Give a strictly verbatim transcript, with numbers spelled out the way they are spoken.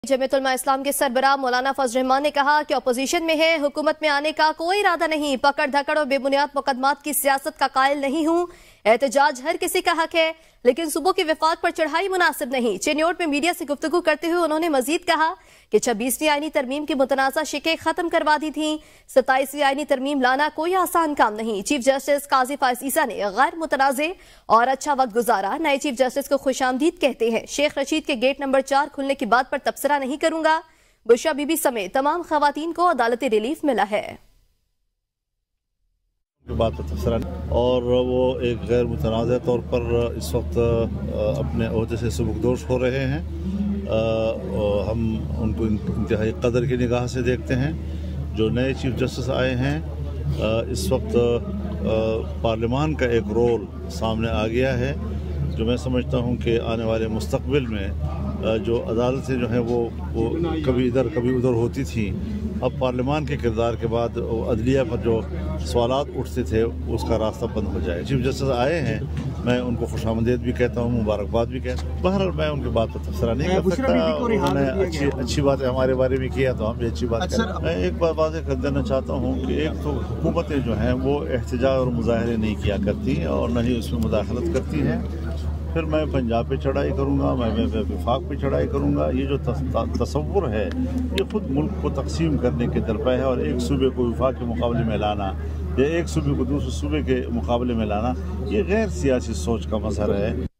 जमीयत-उल-उलमा इस्लाम के सरबराह मौलाना फजल रहमान ने कहा कि अपोजिशन में है, हुकूमत में आने का कोई इरादा नहीं। पकड़ धकड़ और बेबुनियाद मुकदमात की सियासत का कायल नहीं हूं। एहतजाज हर किसी का हक है, लेकिन सूबों की विफाक पर चढ़ाई मुनासिब नहीं। चिन्योट में मीडिया से गुफ्तगू करते हुए उन्होंने मजीद कहा कि छब्बीसवीं आईनी तरमीम की मुतनाज़ा शिकें खत्म करवा दी थी। सत्ताईसवीं आईनी तरमीम लाना कोई आसान काम नहीं। चीफ जस्टिस काजी फायज ईसा ने गैर मुतनाज़े और अच्छा वक्त गुजारा। नए चीफ जस्टिस को खुशामदीद कहते हैं। शेख रशीद के गेट नंबर चार खुलने की बात पर तबसरा नहीं करूंगा। बुशरा बीबी समेत तमाम खवातीन को अदालती रिलीफ मिला है। बात पर तबसरा और वो एक गैर मुतनाज़ तौर पर इस वक्त अपने ओहदे से सुबुकदोश हो रहे हैं। हम उनको इंतहाई कदर की निगाह से देखते हैं। जो नए चीफ जस्टिस आए हैं, इस वक्त पार्लियामान का एक रोल सामने आ गया है, जो मैं समझता हूँ कि आने वाले मुस्तकबिल में जो अदालतें जो हैं वो वो कभी इधर कभी उधर होती थी, अब पार्लियामान के किरदार के बाद अदलिया पर जो सवालात उठते थे उसका रास्ता बंद हो जाए। चीफ जस्टिस आए हैं, मैं उनको खुशामदीद भी कहता हूँ, मुबारकबाद भी कहता हूँ। बहरहाल मैं उनकी बात पर तबसरा नहीं कर सकता। उन्होंने अच्छी अच्छी बातें हमारे बारे में किया तो हम भी अच्छी बात करें। मैं एक बात वाज़ेह कर देना चाहता हूँ कि एक तो हुकूमतें जो हैं वो एहतजाज और मुजाहरे नहीं किया करती और न ही उसमें मुदाखलत करती हैं। फिर मैं पंजाब पे चढ़ाई करूँगा, मैं विफाक पे चढ़ाई करूँगा। ये जो तसव्वुर है ये ख़ुद मुल्क को तकसीम करने के दरपे है, और एक सूबे को विफाक के मुकाबले में लाना या एक सूबे को दूसरे सूबे के मुकाबले में लाना, ये गैर सियासी सोच का मसला है।